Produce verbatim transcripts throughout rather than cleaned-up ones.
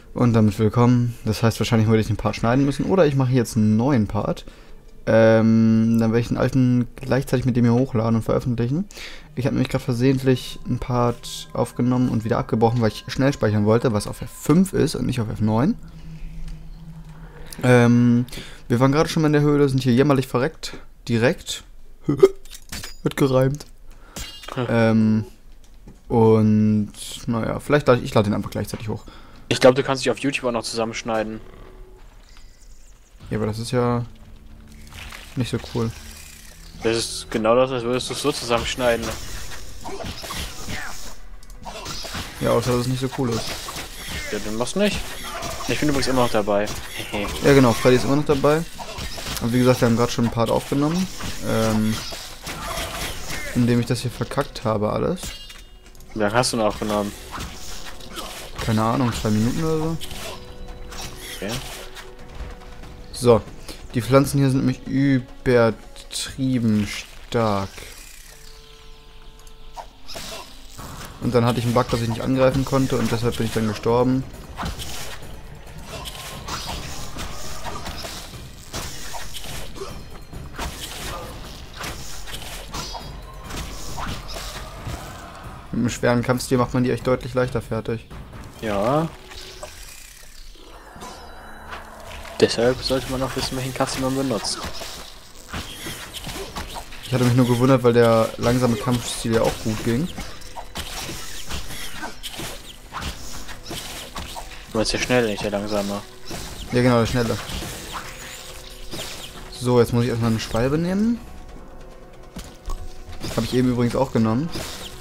Und damit willkommen. Das heißt, wahrscheinlich würde ich den Part schneiden müssen. Oder ich mache jetzt einen neuen Part. Ähm, dann werde ich den alten gleichzeitig mit dem hier hochladen und veröffentlichen. Ich habe nämlich gerade versehentlich einen Part aufgenommen und wieder abgebrochen, weil ich schnell speichern wollte, was auf F fünf ist und nicht auf F neun. Ähm, wir waren gerade schon mal in der Höhle, sind hier jämmerlich verreckt. Direkt. Wird gereimt. ähm, und, naja, vielleicht lade ich, ich lade den einfach gleichzeitig hoch. Ich glaube, du kannst dich auf YouTube auch noch zusammenschneiden. Ja, aber das ist ja nicht so cool. Das ist genau das, als würdest du es so zusammenschneiden. Ja, außer dass es nicht so cool ist. Ja, dann machst du nicht. Ich bin übrigens immer noch dabei. Ja genau, Freddy ist immer noch dabei. Und wie gesagt, wir haben gerade schon einen Part aufgenommen. Ähm, indem ich das hier verkackt habe alles. Wie lange hast du noch aufgenommen? Keine Ahnung, zwei Minuten oder so. Okay. So, die Pflanzen hier sind nämlich übertrieben stark. Und dann hatte ich einen Bug, dass ich nicht angreifen konnte und deshalb bin ich dann gestorben. Mit einem schweren Kampfstil macht man die echt deutlich leichter fertig. Ja. Deshalb sollte man auch wissen, welchen Kasten man benutzt. Ich hatte mich nur gewundert, weil der langsame Kampfstil ja auch gut ging. Du meinst der schnelle, nicht der langsame. Ja genau, der schnelle. So, jetzt muss ich erstmal eine Schwalbe nehmen. Habe ich eben übrigens auch genommen.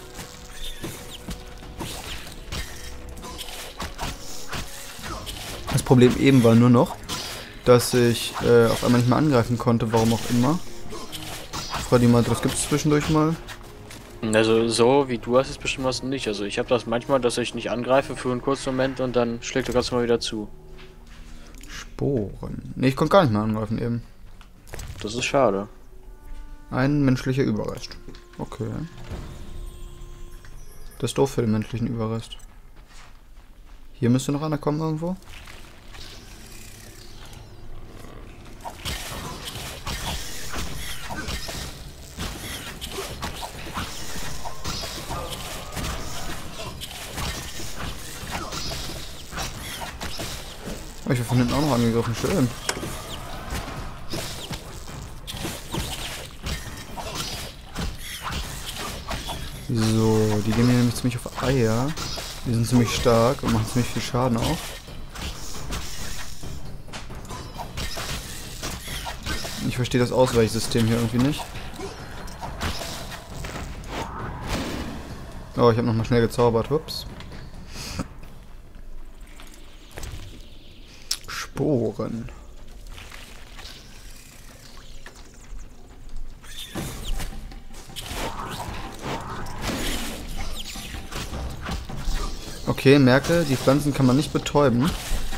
Das Problem eben war nur noch, dass ich äh, auf einmal nicht mehr angreifen konnte, warum auch immer. Freddy meinte, das gibt es zwischendurch mal. Also so wie du hast es bestimmt was nicht. Also ich habe das manchmal, dass ich nicht angreife für einen kurzen Moment und dann schlägt er ganz mal wieder zu. Sporen. Ne, ich konnte gar nicht mehr angreifen eben. Das ist schade. Ein menschlicher Überrest. Okay. Das ist doof für den menschlichen Überrest. Hier müsste noch einer kommen irgendwo. Oh, ich war von hinten auch noch angegriffen. Schön. So, die gehen mir nämlich ziemlich auf Eier. Die sind ziemlich stark und machen ziemlich viel Schaden auch. Ich verstehe das Ausweichsystem hier irgendwie nicht. Oh, ich habe nochmal schnell gezaubert. Ups. Sporen. Okay, merke, die Pflanzen kann man nicht betäuben.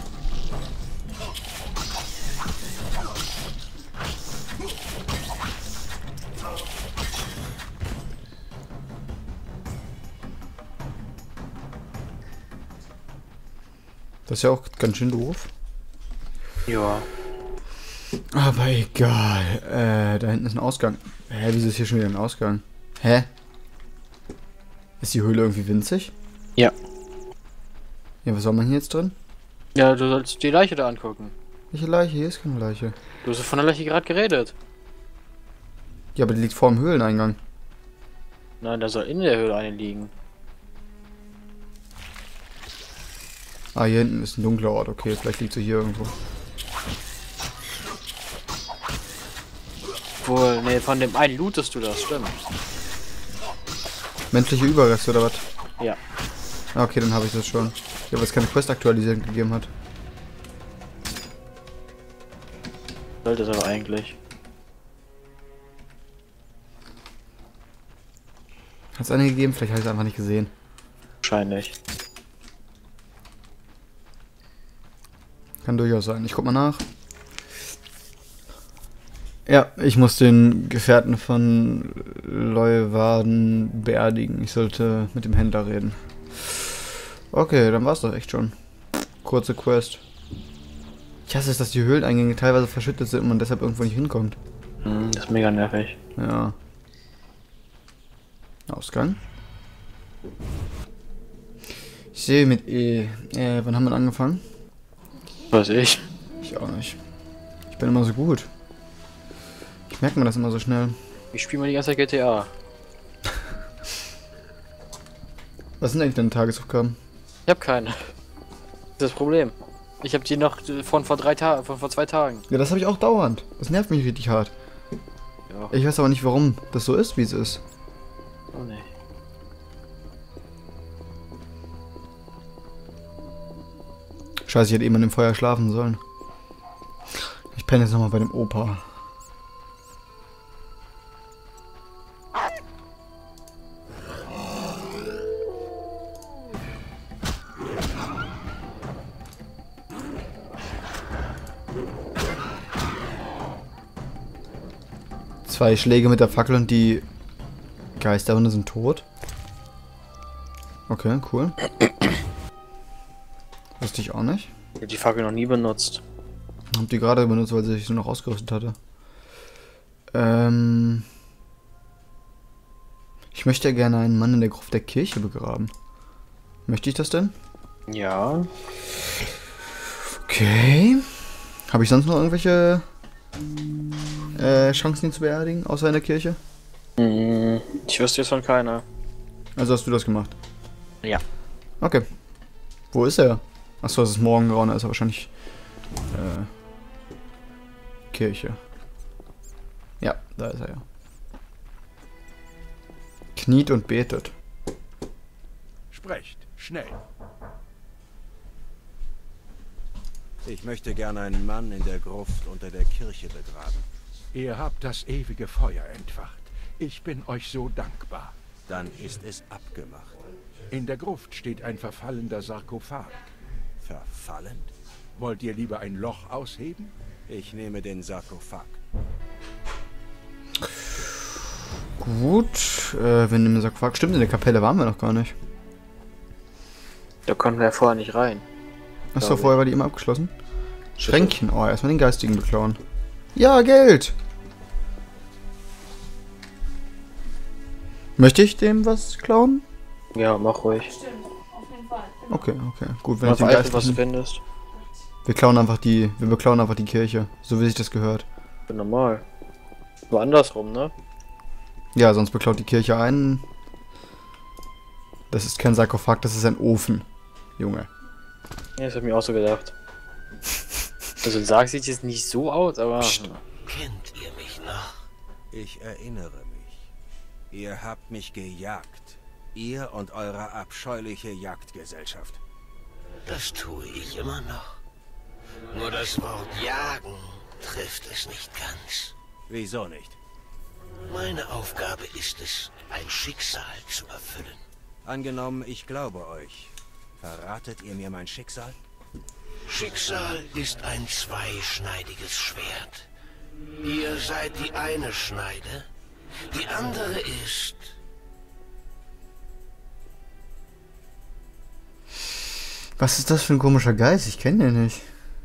Das ist ja auch ganz schön doof. Ja. Aber egal. Äh, da hinten ist ein Ausgang. Hä, wieso ist hier schon wieder ein Ausgang? Hä? Ist die Höhle irgendwie winzig? Ja. Ja, was soll man hier jetzt drin? Ja, du sollst die Leiche da angucken. Welche Leiche? Hier ist keine Leiche. Du hast von der Leiche gerade geredet. Ja, aber die liegt vor dem Höhleneingang. Nein, da soll in der Höhle eine liegen. Ah, hier hinten ist ein dunkler Ort. Okay, vielleicht liegt sie hier irgendwo. Wohl, nee, von dem einen lootest du das, stimmt. Menschliche Überreste oder was? Ja. Ah, okay, dann habe ich das schon. Ja, weil es keine Quest-Aktualisierung gegeben hat. Sollte es aber eigentlich. Hat es eine gegeben? Vielleicht habe ich es einfach nicht gesehen. Wahrscheinlich. Kann durchaus sein. Ich guck mal nach. Ja, ich muss den Gefährten von Leuwarden beerdigen. Ich sollte mit dem Händler reden. Okay, dann war's doch echt schon. Kurze Quest. Ich hasse es, dass die Höhleneingänge teilweise verschüttet sind und man deshalb irgendwo nicht hinkommt. Hm, das ist mega nervig. Ja. Ausgang. Ich sehe mit E. Äh, wann haben wir angefangen? Weiß ich. Ich auch nicht. Ich bin immer so gut. Ich merke mir das immer so schnell. Ich spiele mal die ganze Zeit G T A. Was sind eigentlich deine Tagesaufgaben? Ich habe keine. Das ist das Problem. Ich habe die noch von vor drei Tagen, von vor zwei Tagen. Ja, das habe ich auch dauernd. Das nervt mich richtig hart. Ja. Ich weiß aber nicht, warum das so ist, wie es ist. Oh ne. Scheiße, ich hätte eben an dem Feuer schlafen sollen. Ich penne jetzt nochmal bei dem Opa. Zwei Schläge mit der Fackel und die Geisterhunde sind tot. Okay, cool. Wusste ich auch nicht. Ich habe die Fackel noch nie benutzt. Hab die gerade benutzt, weil sie sich so noch ausgerüstet hatte. Ähm. Ich möchte ja gerne einen Mann in der Gruft der Kirche begraben. Möchte ich das denn? Ja. Okay. Habe ich sonst noch irgendwelche äh, Chancen, ihn zu beerdigen, außer in der Kirche? Hm, ich wüsste jetzt von keiner. Also hast du das gemacht? Ja. Okay. Wo ist er? Achso, es ist Morgengrauen, da ist er wahrscheinlich äh, Kirche. Ja, da ist er ja. Kniet und betet. Sprecht, schnell. Ich möchte gerne einen Mann in der Gruft unter der Kirche begraben. Ihr habt das ewige Feuer entfacht. Ich bin euch so dankbar. Dann ist es abgemacht. In der Gruft steht ein verfallender Sarkophag. Verfallend? Wollt ihr lieber ein Loch ausheben? Ich nehme den Sarkophag. Gut, äh, wir nehmen den Sarkophag. Stimmt, in der Kapelle waren wir noch gar nicht. Da konnten wir ja vorher nicht rein. Achso, vorher war die immer abgeschlossen. Schränkchen, oh, erstmal den geistigen beklauen. Ja, Geld! Möchte ich dem was klauen? Ja, mach ruhig. Okay, okay. Gut, wenn Auf ich den alles, was du geistlichen... findest. Wir klauen einfach die... Wir beklauen einfach die Kirche. So wie sich das gehört. Normal. Nur andersrum, ne? Ja, sonst beklaut die Kirche einen. Das ist kein Sarkophag, das ist ein Ofen. Junge. Ja, das hab ich mir auch so gedacht. Also ein Sarg sieht jetzt nicht so aus, aber... Psst. Kennt ihr mich noch? Ich erinnere mich. Ihr habt mich gejagt. Ihr und eure abscheuliche Jagdgesellschaft. Das tue ich immer noch. Nur das Wort jagen trifft es nicht ganz. Wieso nicht? Meine Aufgabe ist es, ein Schicksal zu erfüllen. Angenommen, ich glaube euch. Verratet ihr mir mein Schicksal? Schicksal ist ein zweischneidiges Schwert. Ihr seid die eine Schneide, die andere ist... Was ist das für ein komischer Geist? Ich kenne den nicht.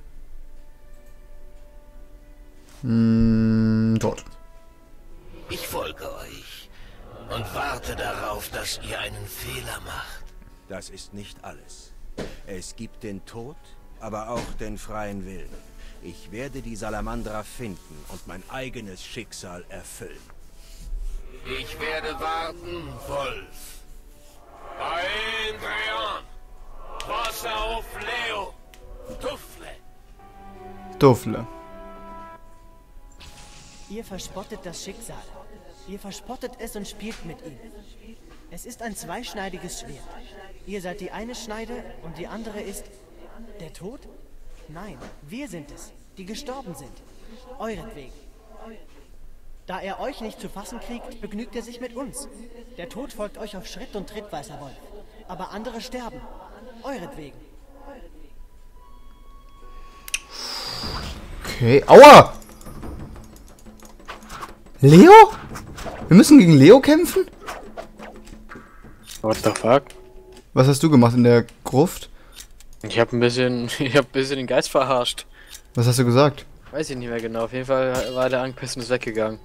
Hm, dort. Ich folge euch und warte darauf, dass ihr einen Fehler macht. Das ist nicht alles. Es gibt den Tod, aber auch den freien Willen. Ich werde die Salamandra finden und mein eigenes Schicksal erfüllen. Ich werde warten, Wolf. Eindreon! Wasser auf Leo! Dufle! Dufle. Ihr verspottet das Schicksal. Ihr verspottet es und spielt mit ihm. Es ist ein zweischneidiges Schwert. Ihr seid die eine Schneide und die andere ist... Der Tod? Nein, wir sind es, die gestorben sind. Euretwegen. Da er euch nicht zu fassen kriegt, begnügt er sich mit uns. Der Tod folgt euch auf Schritt und Tritt, weißer Wolf. Aber andere sterben. Euretwegen. Okay. Aua! Leo? Wir müssen gegen Leo kämpfen? What the fuck? Was hast du gemacht in der Gruft? Ich habe ein bisschen, ich habe ein bisschen den Geist verarscht. Was hast du gesagt? Weiß ich nicht mehr genau. Auf jeden Fall war der angepisst und ist weggegangen.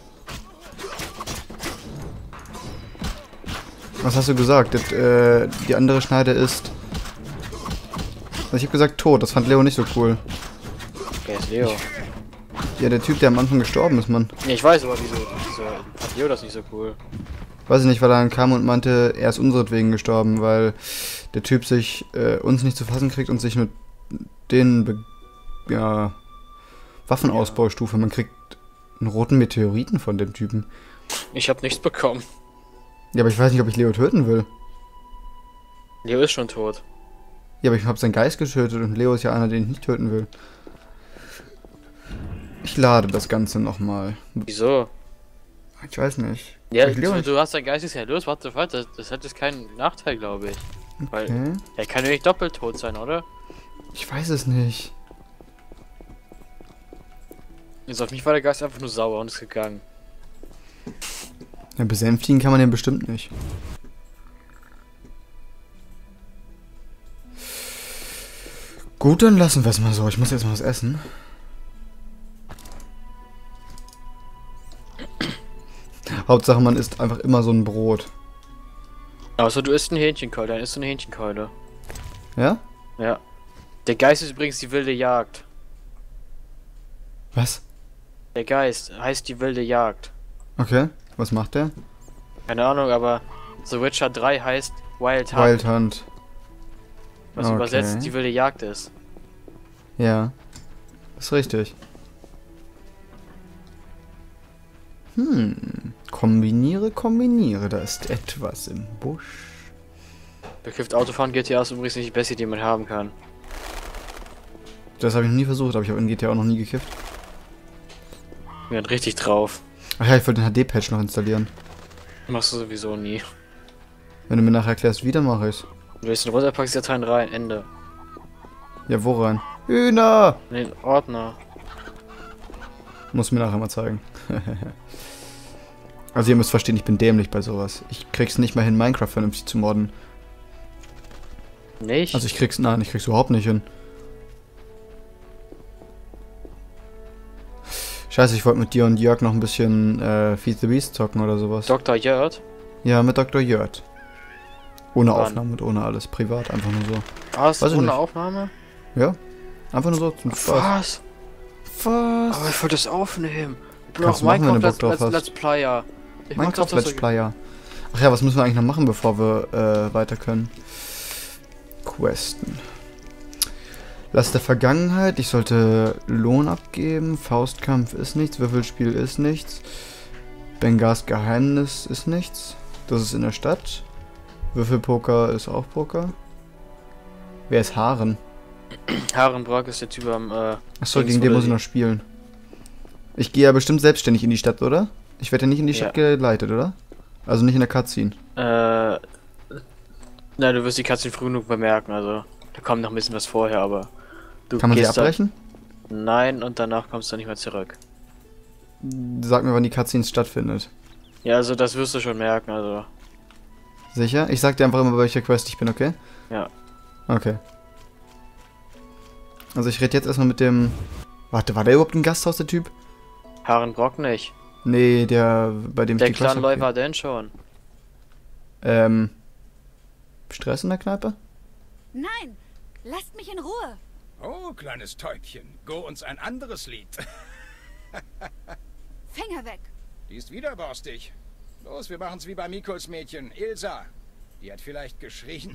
Was hast du gesagt? Das, äh, die andere Schneide ist... Also ich habe gesagt tot, das fand Leo nicht so cool. Wer ist Leo? Ja, der Typ, der am Anfang gestorben ist, Mann. Ja, ich weiß, aber wieso, wieso fand Leo das nicht so cool? Weiß ich nicht, weil er dann kam und meinte, er ist unseretwegen gestorben, weil der Typ sich äh, uns nicht zu fassen kriegt und sich mit den Be ja, Waffenausbaustufe, man kriegt einen roten Meteoriten von dem Typen. Ich habe nichts bekommen. Ja, aber ich weiß nicht, ob ich Leo töten will. Leo ist schon tot. Ja, aber ich habe seinen Geist getötet und Leo ist ja einer, den ich nicht töten will. Ich lade das Ganze nochmal. Wieso? Ich weiß nicht. Ja, ich du, du hast dein Geist ist ja los, warte, warte, das hat jetzt keinen Nachteil, glaube ich. Weil Okay. er kann ja nicht doppelt tot sein, oder? Ich weiß es nicht. Also auf mich war der Geist einfach nur sauer und ist gegangen. Ja, besänftigen kann man den bestimmt nicht. Gut, dann lassen wir es mal so. Ich muss jetzt mal was essen. Hauptsache, man isst einfach immer so ein Brot. Außer du isst eine Hähnchenkeule, dann isst du eine Hähnchenkeule. Ja? Ja. Der Geist ist übrigens die wilde Jagd. Was? Der Geist heißt die wilde Jagd. Okay. Was macht der? Keine Ahnung, aber The Witcher drei heißt Wild Hunt, Wild Hunt. was Okay. übersetzt die wilde Jagd ist. Ja. Ist richtig. Hm. Kombiniere, kombiniere. Da ist etwas im Busch. Bekifft Autofahren G T A ist übrigens nicht die beste, die man haben kann. Das habe ich noch nie versucht, aber ich habe in G T A auch noch nie gekifft. Mir hat richtig drauf. Ach ja, ich wollte den H D-Patch noch installieren. Machst du sowieso nie. Wenn du mir nachher erklärst, wie, dann mache ich's. Du lässt den runter, packst die Dateien rein, Ende. Ja, wo rein? Hühner! In den Ordner. Muss mir nachher mal zeigen. Also ihr müsst verstehen, ich bin dämlich bei sowas. Ich krieg's nicht mal hin, Minecraft vernünftig zu modden. Nicht? Also ich krieg's, nein, ich krieg's überhaupt nicht hin. Scheiße, ich wollte mit dir und Jörg noch ein bisschen äh, Feed the Beast zocken oder sowas. Doktor Jörg? Ja, mit Doktor Jörg. Ohne Wann? Aufnahme und ohne alles. Privat, einfach nur so. Ah, ist Weiß das ich ohne nicht. Aufnahme? Ja? Einfach nur so zum Spaß. Was? Was? Aber ich wollte das aufnehmen. Ich bin Kannst auch du machen, wenn du Minecraft Bock Let's, drauf Let's, Let's Player. Ich mach Minecraft das Let's doch so- Player. Ach ja, was müssen wir eigentlich noch machen, bevor wir äh, weiter können? Questen. Last der Vergangenheit. Ich sollte Lohn abgeben. Faustkampf ist nichts. Würfelspiel ist nichts. Bengals Geheimnis ist nichts. Das ist in der Stadt. Würfelpoker ist auch Poker. Wer ist Haaren? Harenbrock ist der Typ am, äh... Achso, Dings, gegen den wo muss ich der- noch spielen. Ich gehe ja bestimmt selbstständig in die Stadt, oder? Ich werde ja nicht in die Stadt Ja. geleitet, oder? Also nicht in der Cutscene. Äh... Na, du wirst die Katze früh genug bemerken, also... Da kommt noch ein bisschen was vorher, aber... Du Kann man sie gehst da- abbrechen? Nein, und danach kommst du nicht mehr zurück. Sag mir, wann die Cutscene stattfindet. Ja, also das wirst du schon merken, also... Sicher? Ich sag dir einfach immer, bei welcher Quest ich bin, okay? Ja. Okay. Also ich rede jetzt erstmal mit dem... Warte, war der überhaupt ein Gasthaus, der Typ? Harenbrock nicht. Nee, der, bei dem Der ich die Quest Clan hab- Loy war denn schon. Ähm... Stress in der Kneipe? Nein, lasst mich in Ruhe. Oh, kleines Täubchen, go uns ein anderes Lied. Finger weg. Die ist wieder borstig. Los, wir machen's wie bei Mikols Mädchen, Ilsa. Die hat vielleicht geschrien.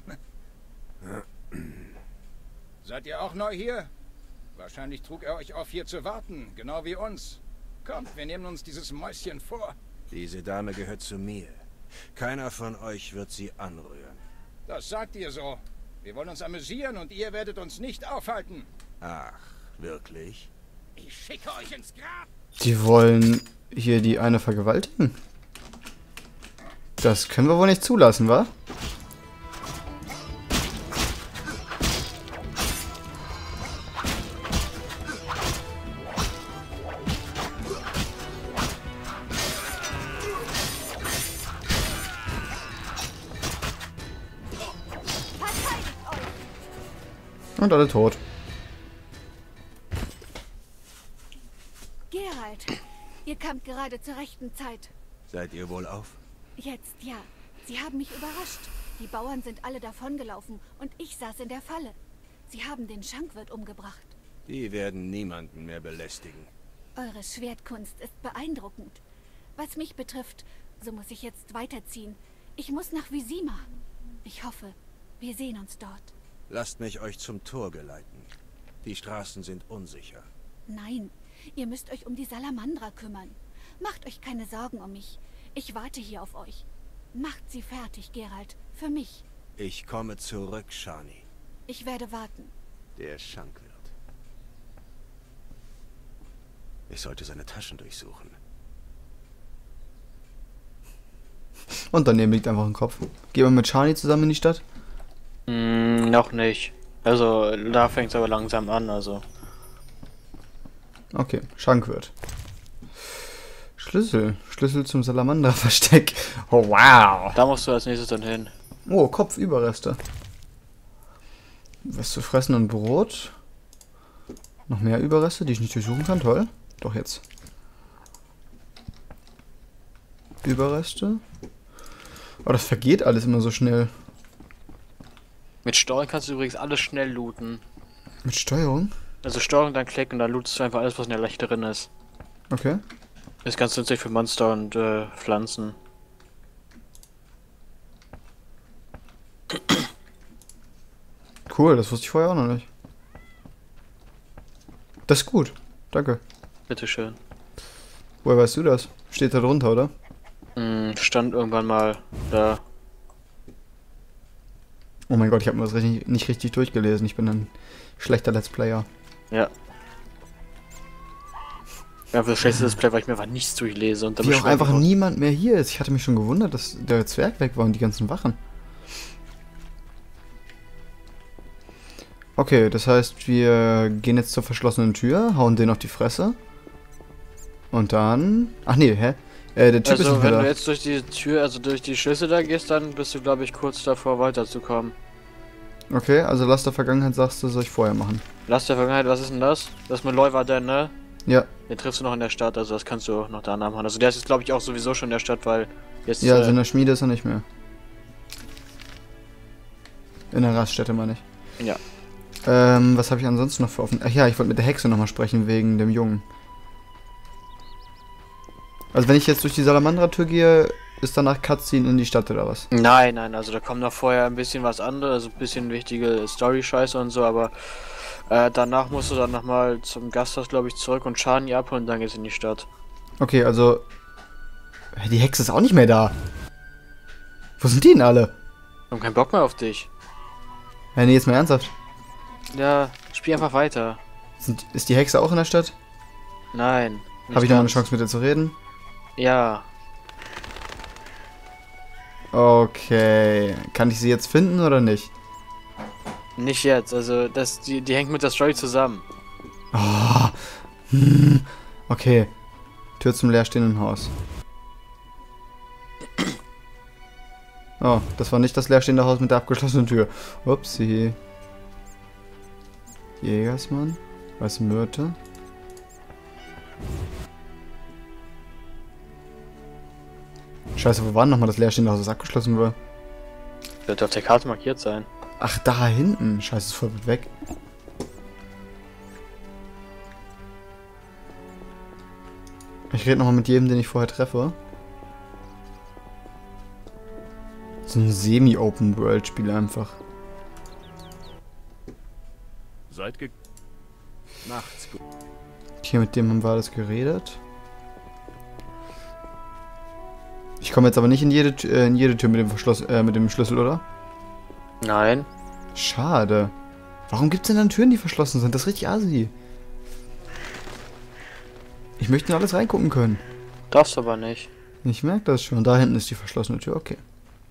Seid ihr auch neu hier? Wahrscheinlich trug er euch auf, hier zu warten, genau wie uns. Kommt, wir nehmen uns dieses Mäuschen vor. Diese Dame gehört zu mir. Keiner von euch wird sie anrühren. Das sagt ihr so. Wir wollen uns amüsieren und ihr werdet uns nicht aufhalten. Ach, wirklich? Ich schicke euch ins Grab. Die wollen hier die eine vergewaltigen? Das können wir wohl nicht zulassen, wa? Verteidigt euch. Und alle tot. Geralt, ihr kamt gerade zur rechten Zeit. Seid ihr wohl auf? Jetzt, ja. Sie haben mich überrascht. Die Bauern sind alle davongelaufen und ich saß in der Falle. Sie haben den Schankwirt umgebracht. Die werden niemanden mehr belästigen. Eure Schwertkunst ist beeindruckend. Was mich betrifft, so muss ich jetzt weiterziehen. Ich muss nach Vizima. Ich hoffe, wir sehen uns dort. Lasst mich euch zum Tor geleiten. Die Straßen sind unsicher. Nein, ihr müsst euch um die Salamandra kümmern. Macht euch keine Sorgen um mich. Ich warte hier auf euch. Macht sie fertig, Geralt. Für mich. Ich komme zurück, Shani. Ich werde warten. Der Schankwirt. Ich sollte seine Taschen durchsuchen. Und daneben liegt einfach ein Kopf. Gehen wir mit Shani zusammen in die Stadt? Mm, noch nicht. Also, da fängt es aber langsam an, also. Okay, Schankwirt. Schlüssel. Schlüssel zum Salamander-Versteck. Oh, wow. Da musst du als nächstes dann hin. Oh, Kopfüberreste. Was zu fressen und Brot. Noch mehr Überreste, die ich nicht durchsuchen kann. Toll. Doch jetzt. Überreste. Oh, das vergeht alles immer so schnell. Mit Steuerung kannst du übrigens alles schnell looten. Mit Steuerung? Also Steuerung, dann klicken, dann lootest du einfach alles, was in der Leiche drin ist. Okay. Das ist ganz nützlich für Monster und äh, Pflanzen. Cool, das wusste ich vorher auch noch nicht. Das ist gut. Danke. Bitteschön. Woher weißt du das? Steht da drunter, oder? Mm, stand irgendwann mal da. Oh mein Gott, ich habe mir das richtig, nicht richtig durchgelesen. Ich bin ein schlechter Let's Player. Ja. Ja, für das schlechteste Display, weil ich mir einfach nichts durchlese. Und dann Wie auch beschweren einfach wir uns. niemand mehr hier ist. Ich hatte mich schon gewundert, dass der Zwerg weg war und die ganzen Wachen. Okay, das heißt, wir gehen jetzt zur verschlossenen Tür, hauen den auf die Fresse. Und dann... Ach nee, hä? Äh, der Typ ist Also, nicht mehr wenn du da. jetzt durch die Tür, also durch die Schlüssel da gehst, dann bist du, glaube ich, kurz davor weiterzukommen. Okay, also Last der Vergangenheit sagst du, soll ich vorher machen. Lass der Vergangenheit, was ist denn das? Das mit Leuvar denn, ne? Ja, Den triffst du noch in der Stadt, also das kannst du noch da nachmachen. Also der ist jetzt, glaube ich, auch sowieso schon in der Stadt, weil jetzt... ja, also in äh, der Schmiede ist er nicht mehr. In der Raststätte, meine ich. ja. Ähm, was habe ich ansonsten noch für offen? Ach ja, ich wollte mit der Hexe nochmal sprechen, wegen dem Jungen. Also wenn ich jetzt durch die Salamandra-Tür gehe, ist danach Cutscene in die Stadt oder was? Nein, nein, also da kommt noch vorher ein bisschen was anderes, also ein bisschen wichtige Story-Scheiße und so, aber äh, danach musst du dann nochmal zum Gasthaus, glaube ich, zurück und Shani abholen und dann geht's in die Stadt. Okay, also... Die Hexe ist auch nicht mehr da. Wo sind die denn alle? Wir haben keinen Bock mehr auf dich. Ja, nee, jetzt mal ernsthaft. Ja, spiel einfach weiter. Sind, ist die Hexe auch in der Stadt? Nein. Habe ich noch eine Chance mit ihr zu reden? Ja. Okay. Kann ich sie jetzt finden oder nicht? Nicht jetzt, also das, die, die hängt mit der Story zusammen. Oh. Hm. Okay. Tür zum leerstehenden Haus. Oh, das war nicht das leerstehende Haus mit der abgeschlossenen Tür. Upsi. Jägersmann. Weiße Myrte. Scheiße, wo war denn nochmal das leerstehende Haus, das abgeschlossen war? Sollte auf der Karte markiert sein. Ach, da hinten. Scheiße, ist voll weit weg. Ich rede nochmal mit jedem, den ich vorher treffe. So ein Semi-Open-World-Spiel einfach. Seid ge... Macht's gut. Hier mit dem haben wir alles geredet. Ich komme jetzt aber nicht in jede, Tür- äh, in jede Tür mit dem, Verschloss, äh, mit dem Schlüssel, oder? Nein. Schade. Warum gibt es denn dann Türen, die verschlossen sind? Das ist richtig assi. Ich möchte in alles reingucken können. Darfst aber nicht. Ich merke das schon. Da hinten ist die verschlossene Tür. Okay.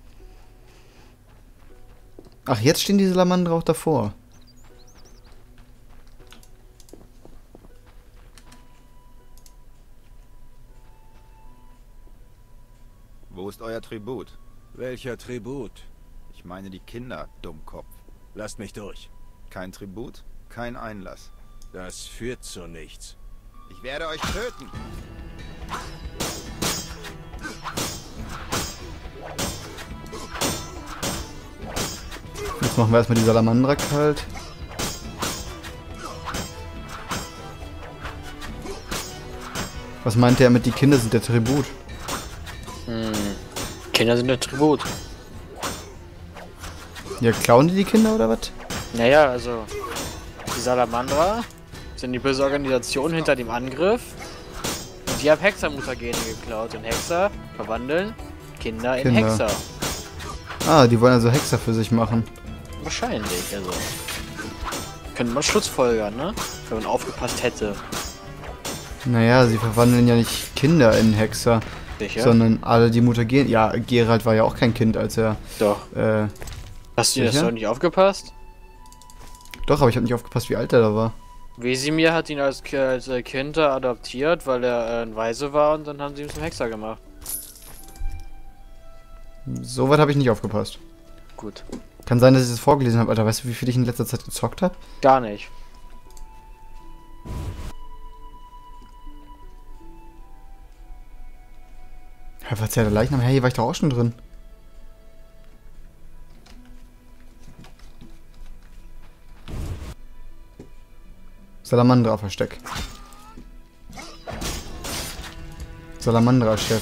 Ach, jetzt stehen die Salamander auch davor. Wo ist euer Tribut? Welcher Tribut? Ich meine die Kinder, Dummkopf. Lasst mich durch. Kein Tribut, kein Einlass. Das führt zu nichts. Ich werde euch töten. Jetzt machen wir erstmal die Salamandra kalt. Was meint er mit, die Kinder sind der Tribut? Hm. Kinder sind der Tribut. Ja, klauen die die Kinder oder was? Naja, also die Salamandra sind die böse Organisation hinter dem Angriff. Und die haben Hexer-Mutagene geklaut. Und Hexer verwandeln Kinder in Kinder. Hexer. Ah, die wollen also Hexer für sich machen. Wahrscheinlich, also. Könnte man schlussfolgern, ne? Wenn man aufgepasst hätte. Naja, sie verwandeln ja nicht Kinder in Hexer, Sicher? sondern alle, die mutagieren. Ja, Geralt war ja auch kein Kind, als er... Doch. Äh, Hast du das sicher? doch nicht aufgepasst? doch, aber ich habe nicht aufgepasst, wie alt er da war. Wesemir hat ihn als, Ki- als äh, Kind da adoptiert, weil er äh, ein Weise war und dann haben sie ihn zum Hexer gemacht. So weit habe ich nicht aufgepasst. Gut. Kann sein, dass ich das vorgelesen habe, Alter. Weißt du, wie viel ich in letzter Zeit gezockt habe? Gar nicht. Ja, was ist ja der Leichnam? Hey, hier war ich doch auch schon drin. Salamandra-Versteck. Salamandra-Chef.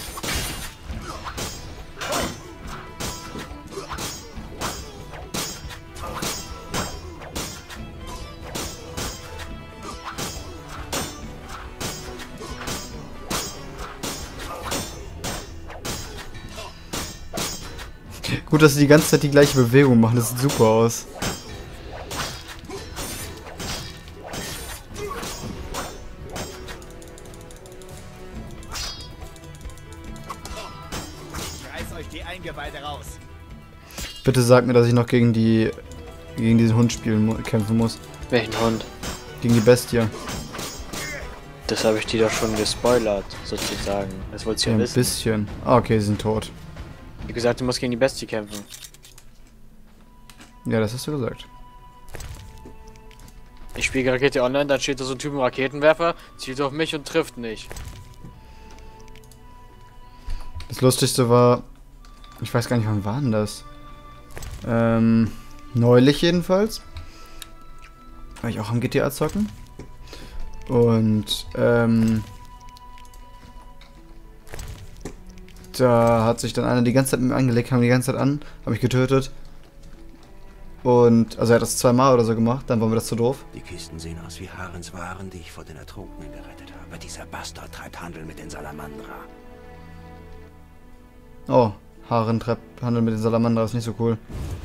Gut, dass sie die ganze Zeit die gleiche Bewegung machen. Das sieht super aus. Reiß euch die Eingeweide raus. Bitte sag mir, dass ich noch gegen die gegen diesen Hund spielen mu kämpfen muss. Welchen Hund? Gegen die Bestie. Das habe ich dir doch schon gespoilert, sozusagen. Das wolltest du Ja, ja ein wissen. bisschen. Ah, okay, sie sind tot. Wie gesagt, du musst gegen die Bestie kämpfen. Ja, das hast du gesagt. Ich spiele gerade G T A Online, dann steht da so ein Typ im Raketenwerfer, zielt auf mich und trifft nicht. Das Lustigste war, ich weiß gar nicht, wann war denn das? Ähm, neulich jedenfalls. War ich auch am G T A zocken. Und, ähm, da hat sich dann einer die ganze Zeit mit mir angelegt, kam die ganze Zeit an, hat mich getötet. Und, also er hat das zweimal oder so gemacht, dann war mir das zu doof. Die Kisten sehen aus wie Harens Waren, die ich vor den Ertrunkenen gerettet habe. Dieser Bastard treibt Handel mit den Salamandra. Oh, Haren treibt Handel mit den Salamandra, ist nicht so cool.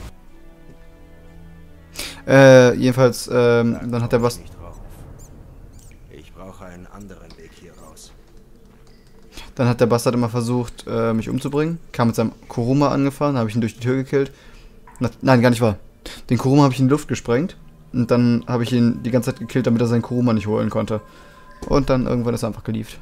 Äh, jedenfalls, ähm, Sag dann hat der drauf Bast... nicht drauf. Ich brauche einen anderen Weg hier raus. Dann hat der Bastard immer versucht, äh, mich umzubringen. Kam mit seinem Kuruma angefahren, habe ich ihn durch die Tür gekillt. Na, nein, gar nicht wahr. Den Kuruma habe ich in die Luft gesprengt. Und dann habe ich ihn die ganze Zeit gekillt, damit er seinen Kuruma nicht holen konnte. Und dann irgendwann ist er einfach gelieft.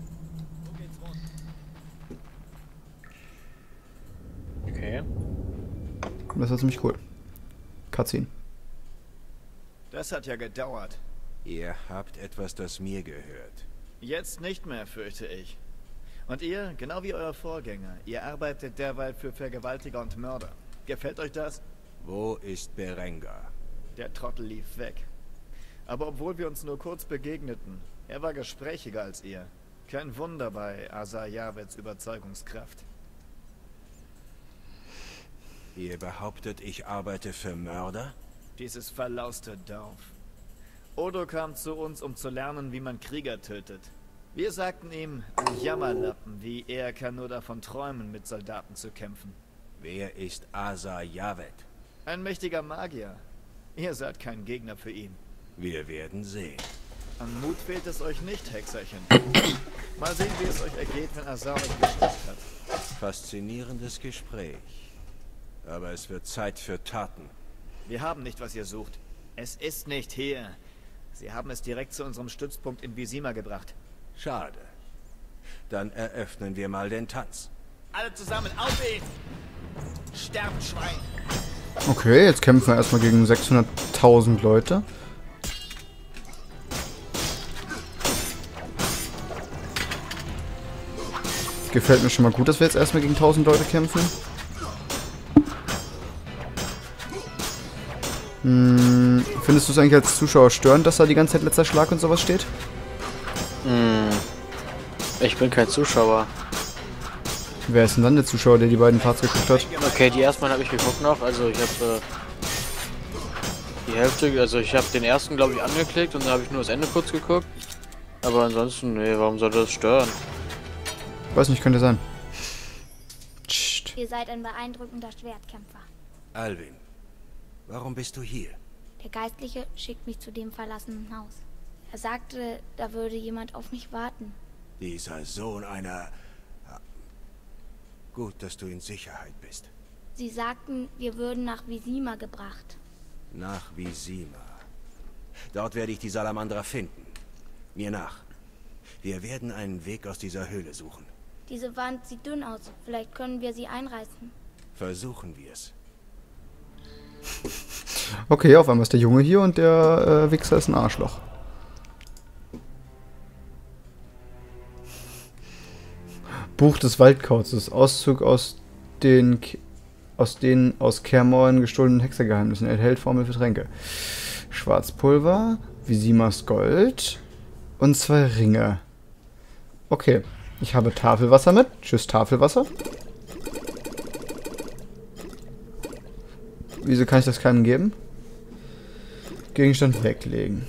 Okay. Das war ziemlich cool. Cutscene. Das hat ja gedauert. Ihr habt etwas, das mir gehört. Jetzt nicht mehr, fürchte ich. Und ihr, genau wie euer Vorgänger, ihr arbeitet derweil für Vergewaltiger und Mörder. Gefällt euch das? Wo ist Berengar? Der Trottel lief weg. Aber obwohl wir uns nur kurz begegneten, er war gesprächiger als ihr. Kein Wunder bei Asa Javets Überzeugungskraft. Ihr behauptet, ich arbeite für Mörder? Dieses verlauste Dorf. Odo kam zu uns, um zu lernen, wie man Krieger tötet. Wir sagten ihm, ein Jammerlappen wie er kann nur davon träumen, mit Soldaten zu kämpfen. Wer ist Asa Javet? Ein mächtiger Magier. Ihr seid kein Gegner für ihn. Wir werden sehen. An Mut fehlt es euch nicht, Hexerchen. Mal sehen, wie es euch ergeht, wenn Asa euch gestoppt hat. Faszinierendes Gespräch. Aber es wird Zeit für Taten. Wir haben nicht, was ihr sucht. Es ist nicht hier. Sie haben es direkt zu unserem Stützpunkt in Vizima gebracht. Schade. Dann eröffnen wir mal den Tanz. Alle zusammen, auf ihn! Sterbt, Schwein! Okay, jetzt kämpfen wir erstmal gegen sechshunderttausend Leute. Gefällt mir schon mal gut, dass wir jetzt erstmal gegen tausend Leute kämpfen. Hm, findest du es eigentlich als Zuschauer störend, dass da die ganze Zeit letzter Schlag und sowas steht? Hm. Ich bin kein Zuschauer. Wer ist denn dann der Zuschauer, der die beiden Parts geguckt hat? Okay, die ersten habe ich geguckt noch. Also ich habe äh, die Hälfte, also ich habe den ersten glaube ich angeklickt und dann habe ich nur das Ende kurz geguckt. Aber ansonsten, nee, warum sollte das stören? Weiß nicht, könnte sein. Psst. Ihr seid ein beeindruckender Schwertkämpfer. Alvin, warum bist du hier? Der Geistliche schickt mich zu dem verlassenen Haus. Er sagte, da würde jemand auf mich warten. Dieser Sohn einer... Gut, dass du in Sicherheit bist. Sie sagten, wir würden nach Vizima gebracht. Nach Vizima. Dort werde ich die Salamandra finden. Mir nach. Wir werden einen Weg aus dieser Höhle suchen. Diese Wand sieht dünn aus. Vielleicht können wir sie einreißen. Versuchen wir es. Okay, auf einmal ist der Junge hier und der äh, Wichser ist ein Arschloch. Buch des Waldkauzes. Auszug aus den aus den aus Kermorn gestohlenen Hexergeheimnissen. Enthält Formel für Tränke. Schwarzpulver, Vizimas Gold und zwei Ringe. Okay, ich habe Tafelwasser mit. Tschüss, Tafelwasser. Wieso kann ich das keinem geben? Gegenstand weglegen.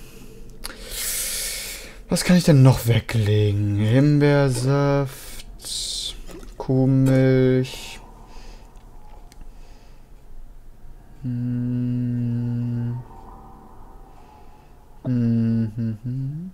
Was kann ich denn noch weglegen? Himbeersaft, Kuhmilch. Hm. Mhm.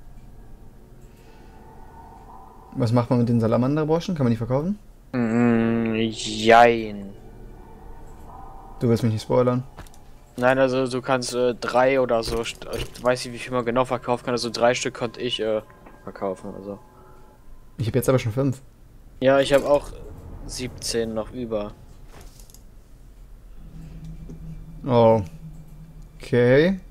Was macht man mit den Salamanderbroschen? Kann man die verkaufen? Mm, jein. Du willst mich nicht spoilern? Nein, also du kannst äh, drei oder so, ich weiß nicht, wie viel man genau verkaufen kann, also drei Stück konnte ich äh, verkaufen, also. Ich habe jetzt aber schon fünf. Ja, ich habe auch siebzehn noch über. Oh. Okay.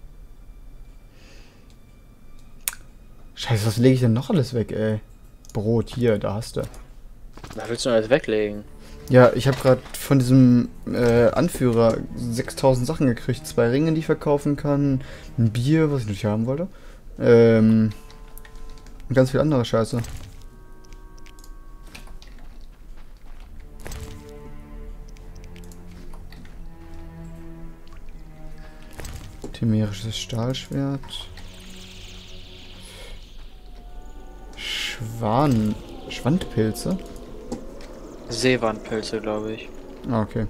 Scheiße, was lege ich denn noch alles weg, ey? Brot, hier, da hast du. Was willst du denn alles weglegen? Ja, ich habe gerade von diesem äh, Anführer sechstausend Sachen gekriegt. Zwei Ringe, die ich verkaufen kann. Ein Bier, was ich nicht haben wollte. Ähm. Und ganz viel andere Scheiße. Chimärisches Stahlschwert. Schwan... Schwandpilze? Seewandpilze, glaube ich. Ah, okay.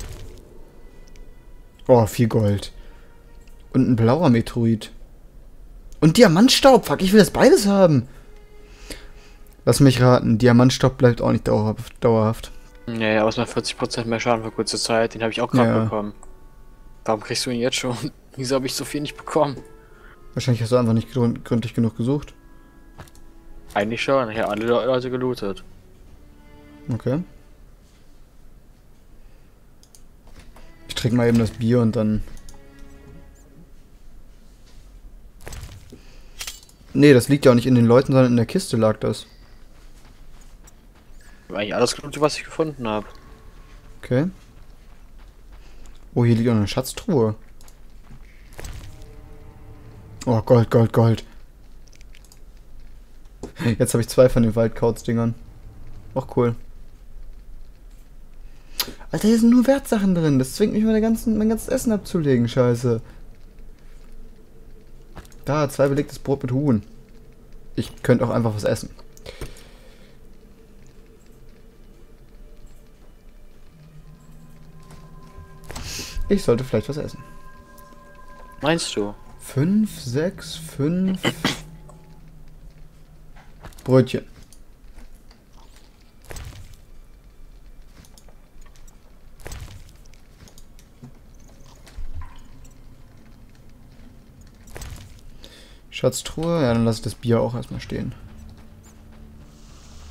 Oh, viel Gold. Und ein blauer Meteorit. Und Diamantstaub. Fuck, ich will das beides haben. Lass mich raten. Diamantstaub bleibt auch nicht dauerhaft. dauerhaft. Nee, aber es macht vierzig Prozent mehr Schaden für kurze Zeit. Den habe ich auch gerade Ja. bekommen. Warum kriegst du ihn jetzt schon? Wieso habe ich so viel nicht bekommen? Wahrscheinlich hast du einfach nicht gründ gründlich genug gesucht. Eigentlich schon. Ich habe alle Le- Leute gelootet. Okay. Ich trinke mal eben das Bier und dann... Nee, das liegt ja auch nicht in den Leuten, sondern in der Kiste lag das. Ich habe eigentlich alles gelootet, was ich gefunden habe. Okay. Oh, hier liegt auch eine Schatztruhe. Oh, Gold, Gold, Gold. Jetzt habe ich zwei von den Waldkauz-Dingern. Auch cool. Alter, hier sind nur Wertsachen drin. Das zwingt mich, meine ganzen, mein ganzes Essen abzulegen. Scheiße. Da, zwei belegtes Brot mit Huhn. Ich könnte auch einfach was essen. Ich sollte vielleicht was essen. Meinst du? Fünf, sechs, fünf... Brötchen. Schatztruhe, ja, dann lasse ich das Bier auch erstmal stehen.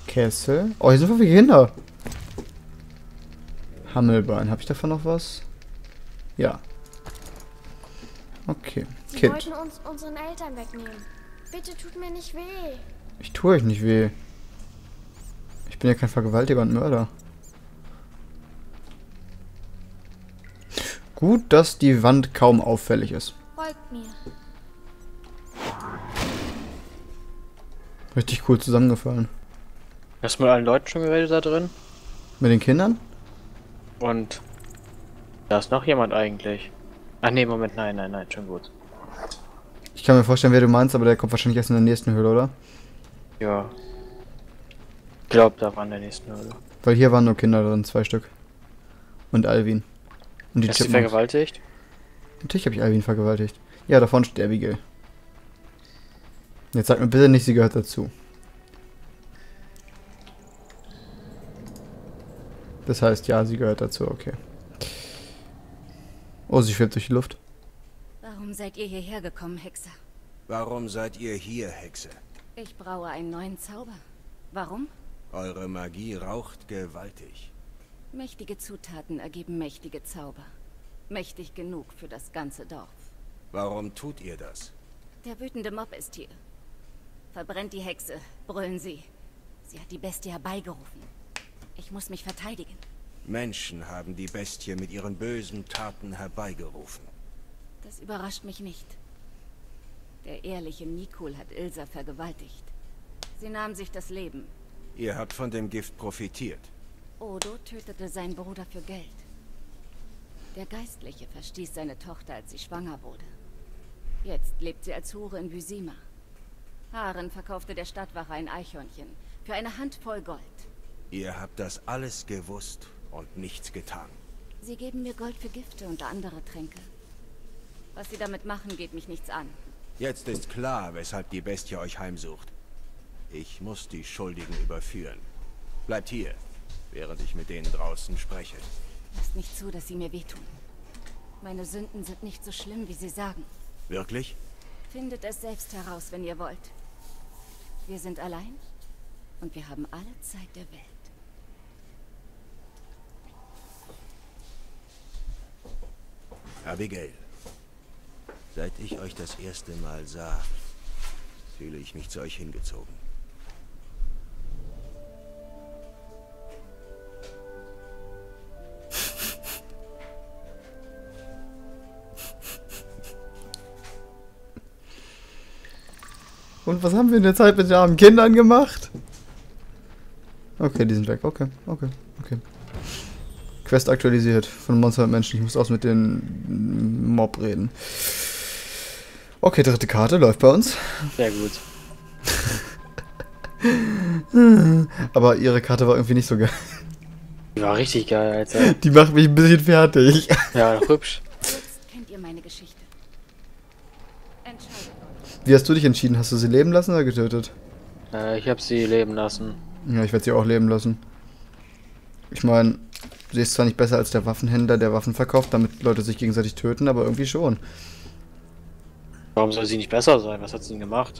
Kessel. Oh, hier sind so viele Kinder. Hammelbein. Habe ich davon noch was? Ja. Okay. Sie Kind. wollten uns unseren Eltern wegnehmen. Bitte tut mir nicht weh. Ich tue euch nicht weh. Ich bin ja kein Vergewaltiger und Mörder. Gut, dass die Wand kaum auffällig ist. Folgt mir. Richtig cool zusammengefallen. Hast du mit allen Leuten schon geredet da drin? Mit den Kindern? Und da ist noch jemand eigentlich. Ach nee, Moment, nein, nein, nein, schon gut. Ich kann mir vorstellen, wer du meinst, aber der kommt wahrscheinlich erst in der nächsten Höhle, oder? Ja. Ich glaube, da war in der nächsten Höhle. Weil hier waren nur Kinder drin, zwei Stück. Und Alvin. Und die Hast du Chipmunks. vergewaltigt? Natürlich habe ich Alvin vergewaltigt. Ja, da vorne steht Abigail. Jetzt sag mir bitte nicht, sie gehört dazu. Das heißt, ja, sie gehört dazu, okay. Oh, sie schwebt durch die Luft. Warum seid ihr hierher gekommen, Hexer? Warum seid ihr hier, Hexe? Ich braue einen neuen Zauber. Warum? Eure Magie raucht gewaltig. Mächtige Zutaten ergeben mächtige Zauber. Mächtig genug für das ganze Dorf. Warum tut ihr das? Der wütende Mob ist hier. Verbrennt die Hexe, brüllen sie. Sie hat die Bestie herbeigerufen. Ich muss mich verteidigen. Menschen haben die Bestie mit ihren bösen Taten herbeigerufen. Das überrascht mich nicht. Der ehrliche Nikul hat Ilsa vergewaltigt. Sie nahm sich das Leben. Ihr habt von dem Gift profitiert. Odo tötete seinen Bruder für Geld. Der Geistliche verstieß seine Tochter, als sie schwanger wurde. Jetzt lebt sie als Hure in Vizima. Haren verkaufte der Stadtwache ein Eichhörnchen für eine Handvoll Gold. Ihr habt das alles gewusst und nichts getan. Sie geben mir Gold für Gifte und andere Tränke. Was sie damit machen, geht mich nichts an. Jetzt ist klar, weshalb die Bestie euch heimsucht. Ich muss die Schuldigen überführen. Bleibt hier, während ich mit denen draußen spreche. Lasst nicht zu, dass sie mir wehtun. Meine Sünden sind nicht so schlimm, wie sie sagen. Wirklich? Findet es selbst heraus, wenn ihr wollt. Wir sind allein und wir haben alle Zeit der Welt. Abigail, seit ich euch das erste Mal sah, fühle ich mich zu euch hingezogen. Und was haben wir in der Zeit mit den armen Kindern gemacht? Okay, die sind weg. Okay, okay, okay. Quest aktualisiert von Monster und Menschen. Ich muss auch mit den Mob reden. Okay, dritte Karte läuft bei uns. Sehr gut. Aber ihre Karte war irgendwie nicht so geil. Die war richtig geil, Alter. Die macht mich ein bisschen fertig. Ja, hübsch. Jetzt kennt ihr meine Geschichte. Entscheidet euch. Wie hast du dich entschieden? Hast du sie leben lassen oder getötet? Äh, ich habe sie leben lassen. Ja, ich werde sie auch leben lassen. Ich meine, sie ist zwar nicht besser als der Waffenhändler, der Waffen verkauft, damit Leute sich gegenseitig töten, aber irgendwie schon. Warum soll sie nicht besser sein? Was hat sie denn gemacht?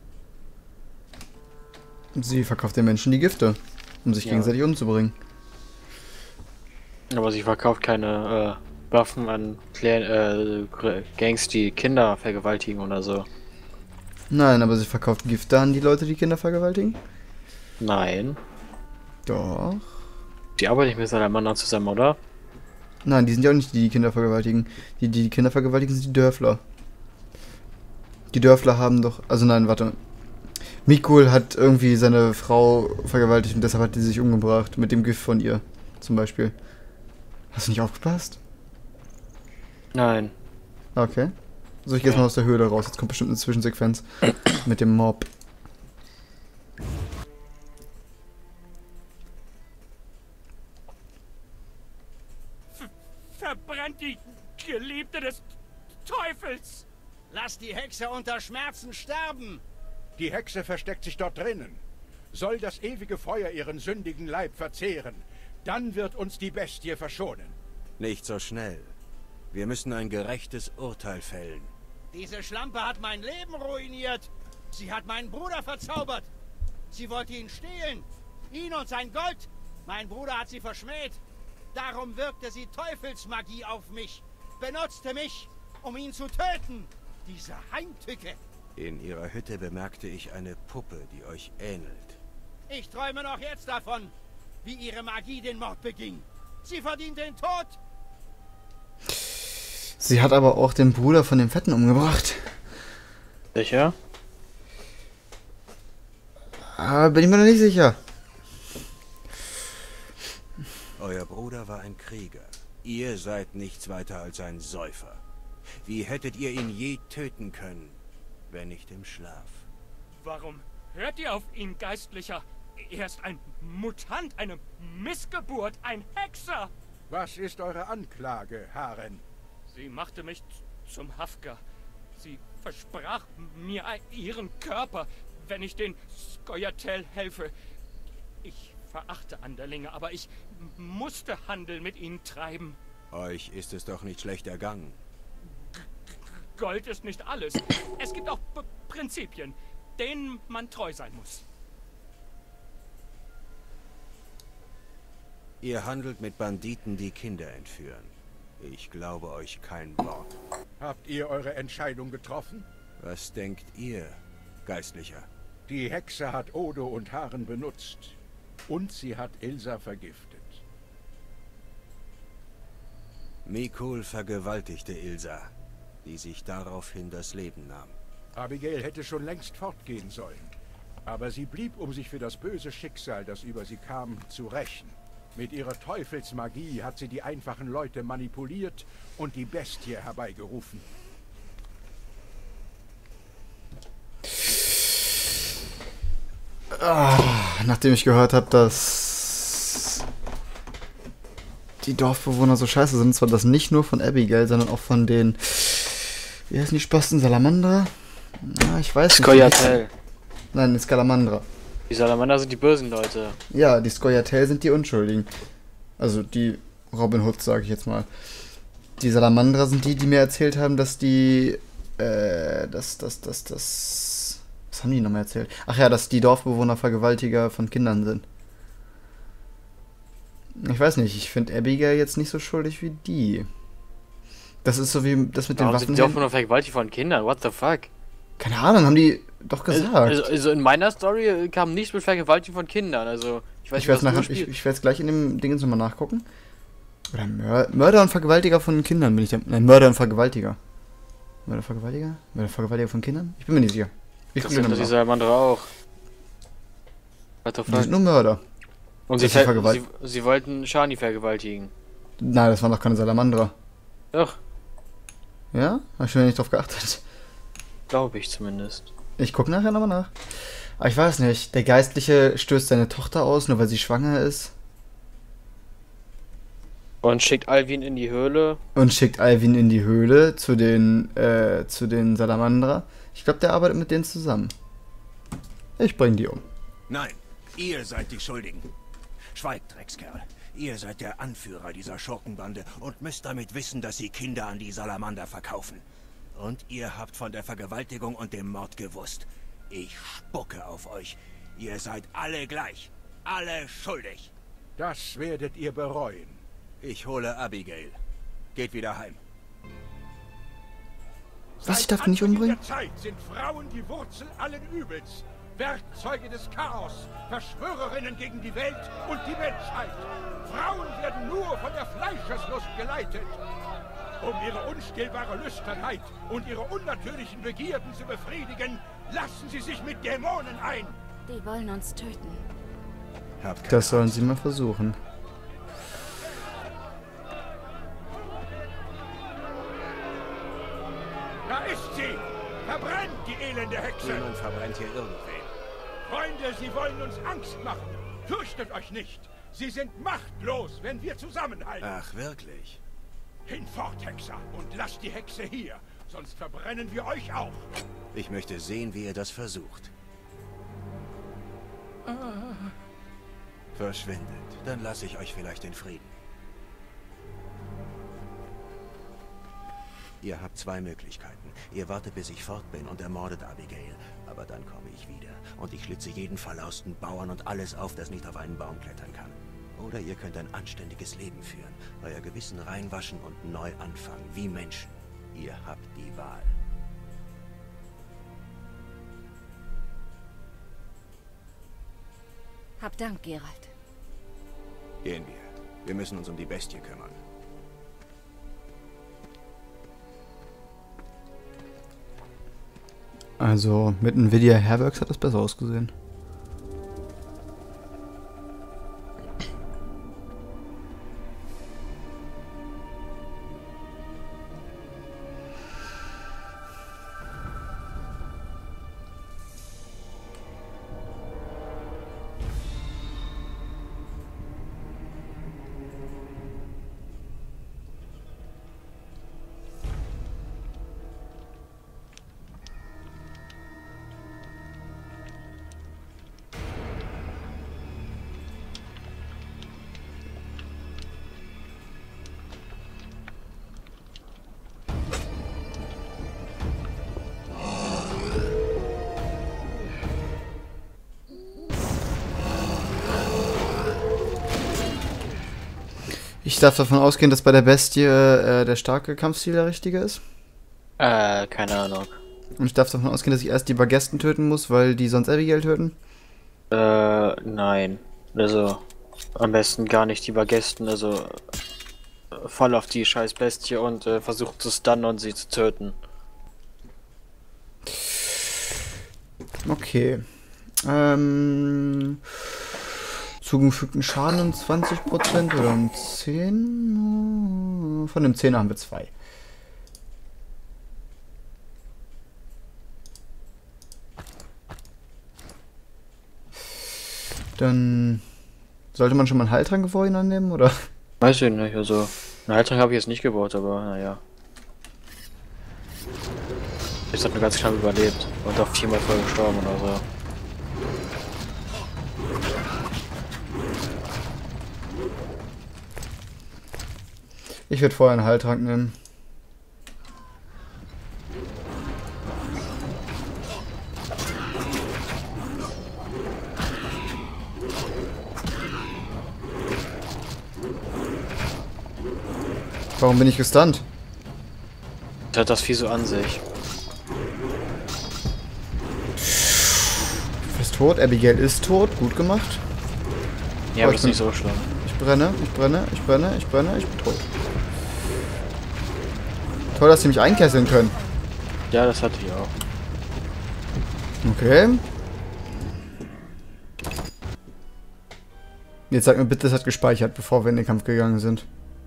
Sie verkauft den Menschen die Gifte, um sich Ja. gegenseitig umzubringen. Aber sie verkauft keine äh, Waffen an Clan, äh, Gangs, die Kinder vergewaltigen oder so. Nein, aber sie verkauft Gifte an die Leute, die Kinder vergewaltigen? Nein. Doch. Die arbeiten nicht mit Salamander zusammen, oder? Nein, die sind ja auch nicht die, die Kinder vergewaltigen. Die, die die Kinder vergewaltigen, sind die Dörfler. Die Dörfler haben doch... Also nein, warte. Mikul hat irgendwie seine Frau vergewaltigt und deshalb hat die sich umgebracht. Mit dem Gift von ihr, zum Beispiel. Hast du nicht aufgepasst? Nein. Okay. So, ich gehe jetzt mal aus der Höhle raus. Jetzt kommt bestimmt eine Zwischensequenz mit dem Mob. Verbrennt die Geliebte des Teufels! Lass die Hexe unter Schmerzen sterben! Die Hexe versteckt sich dort drinnen. Soll das ewige Feuer ihren sündigen Leib verzehren, dann wird uns die Bestie verschonen. Nicht so schnell. Wir müssen ein gerechtes Urteil fällen. Diese Schlampe hat mein Leben ruiniert. Sie hat meinen Bruder verzaubert. Sie wollte ihn stehlen. Ihn und sein Gold. Mein Bruder hat sie verschmäht. Darum wirkte sie Teufelsmagie auf mich. benutzte mich, um ihn zu töten. Diese Heimtücke. In ihrer Hütte bemerkte ich eine Puppe, die euch ähnelt. Ich träume noch jetzt davon, wie ihre Magie den Mord beging. Sie verdient den Tod. Sie hat aber auch den Bruder von dem Fetten umgebracht. Sicher? Aber bin ich mir noch nicht sicher. Euer Bruder war ein Krieger. Ihr seid nichts weiter als ein Säufer. Wie hättet ihr ihn je töten können, wenn nicht im Schlaf? Warum hört ihr auf ihn, Geistlicher? Er ist ein Mutant, eine Missgeburt, ein Hexer. Was ist eure Anklage, Haren? Sie machte mich zum Hafka. Sie versprach mir ihren Körper, wenn ich den Scoia'tael helfe. Ich verachte Anderlinge, aber ich musste Handel mit ihnen treiben. Euch ist es doch nicht schlecht ergangen. Gold ist nicht alles. Es gibt auch P- Prinzipien, denen man treu sein muss. Ihr handelt mit Banditen, die Kinder entführen. Ich glaube euch kein Wort. Habt ihr eure Entscheidung getroffen? Was denkt ihr, Geistlicher? Die Hexe hat Odo und Haren benutzt. Und sie hat Ilsa vergiftet. Mikul vergewaltigte Ilsa, die sich daraufhin das Leben nahm. Abigail hätte schon längst fortgehen sollen. Aber sie blieb, um sich für das böse Schicksal, das über sie kam, zu rächen. Mit ihrer Teufelsmagie hat sie die einfachen Leute manipuliert und die Bestie herbeigerufen. Ah, nachdem ich gehört habe, dass die Dorfbewohner so scheiße sind, zwar das nicht nur von Abigail, sondern auch von den, wie heißen die Spasten, Salamandra? Ja, ich weiß nicht. Scoia'tael. Nein, die Salamandra. Die Salamander sind die bösen Leute. Ja, die Scoia'tael sind die Unschuldigen. Also die Robin Hoods, sage ich jetzt mal. Die Salamandra sind die, die mir erzählt haben, dass die, äh, dass, dass, dass, dass, was haben die nochmal erzählt? Ach ja, dass die Dorfbewohner Vergewaltiger von Kindern sind. Ich weiß nicht, ich finde Abigail jetzt nicht so schuldig wie die. Das ist so wie das mit den Warum Waffen. sind die Dorfbewohner vergewaltigt von Kindern? What the fuck? Keine Ahnung, haben die doch gesagt. Also, also in meiner Story kam nichts mit Vergewaltigung von Kindern, also ich weiß Ich nicht, werde was es ich, ich werd's gleich in dem Ding nochmal nachgucken. Oder Mör Mörder und Vergewaltiger von Kindern bin ich der. Nein, Mörder und Vergewaltiger. Mörder, Vergewaltiger? Mörder, Vergewaltiger von Kindern? Ich bin mir nicht sicher. Ich das sind das diese Mandra auch. What the fuck? Die sind nur Mörder. Und sie, sie, sie wollten Shani vergewaltigen. Nein, das waren doch keine Salamandra. Doch. Ja? Hab ich schon nicht drauf geachtet. Glaube ich zumindest. Ich gucke nachher nochmal nach. Aber ich weiß nicht, der Geistliche stößt seine Tochter aus, nur weil sie schwanger ist. Und schickt Alvin in die Höhle. Und schickt Alvin in die Höhle zu den, äh, zu den Salamandra. Ich glaube, der arbeitet mit denen zusammen. Ich bring die um. Nein, ihr seid die Schuldigen. Schweigt, Dreckskerl. Ihr seid der Anführer dieser Schurkenbande und müsst damit wissen, dass sie Kinder an die Salamander verkaufen. Und ihr habt von der Vergewaltigung und dem Mord gewusst. Ich spucke auf euch. Ihr seid alle gleich. Alle schuldig. Das werdet ihr bereuen. Ich hole Abigail. Geht wieder heim. Was, ich darf ihn nicht umbringen? In der Zeit sind Frauen die Wurzel allen Übels. Werkzeuge des Chaos, Verschwörerinnen gegen die Welt und die Menschheit. Frauen werden nur von der Fleischeslust geleitet. Um ihre unstillbare Lüsternheit und ihre unnatürlichen Begierden zu befriedigen, lassen sie sich mit Dämonen ein. Die wollen uns töten. Das sollen sie mal versuchen. Da ist sie! Verbrennt, die elende Hexe! Niemand verbrennt hier irgendwen. Freunde, sie wollen uns Angst machen. Fürchtet euch nicht. Sie sind machtlos, wenn wir zusammenhalten. Ach, wirklich? Hinfort, Hexer, und lasst die Hexe hier, sonst verbrennen wir euch auch. Ich möchte sehen, wie ihr das versucht. Ah. Verschwindet, dann lasse ich euch vielleicht in Frieden. Ihr habt zwei Möglichkeiten. Ihr wartet, bis ich fort bin und ermordet Abigail. Aber dann komme ich wieder. Und ich schlitze jeden verlausten Bauern und alles auf, das nicht auf einen Baum klettern kann. Oder ihr könnt ein anständiges Leben führen, euer Gewissen reinwaschen und neu anfangen, wie Menschen. Ihr habt die Wahl. Hab Dank, Geralt. Gehen wir. Wir müssen uns um die Bestie kümmern. Also mit Nvidia Hairworks hat das besser ausgesehen. Ich darf davon ausgehen, dass bei der Bestie äh, der starke Kampfstil der richtige ist. Äh, keine Ahnung. Und ich darf davon ausgehen, dass ich erst die Barghesten töten muss, weil die sonst Abigail töten? Äh, nein. Also, am besten gar nicht die Barghesten, also voll auf die scheiß Bestie und äh, versucht zu stunnen und sie zu töten. Okay. Ähm... Zugefügten Schaden um zwanzig Prozent oder um zehn? Von dem zehner haben wir zwei. Dann sollte man schon mal einen Heiltrank vor ihn annehmen, oder? Weiß ich nicht, also einen Heiltrank habe ich jetzt nicht gebaut, aber naja. Ich habe nur ganz knapp überlebt und auch viermal voll gestorben oder so. Ich würde vorher einen Heiltrank nehmen. Warum bin ich gestunt? Das hat das Vieh so an sich. Du bist tot, Abigail ist tot, gut gemacht. Ja, aber das ist nicht so schlimm. Ich brenne, ich brenne, ich brenne, ich brenne, ich bin tot. Toll, dass sie mich einkesseln können. Ja, das hatte ich auch. Okay. Jetzt sag mir bitte, es hat gespeichert, bevor wir in den Kampf gegangen sind.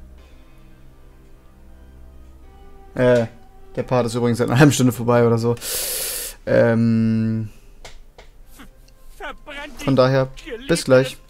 Äh, der Part ist übrigens seit einer halben Stunde vorbei oder so. Ähm, von daher, bis gleich.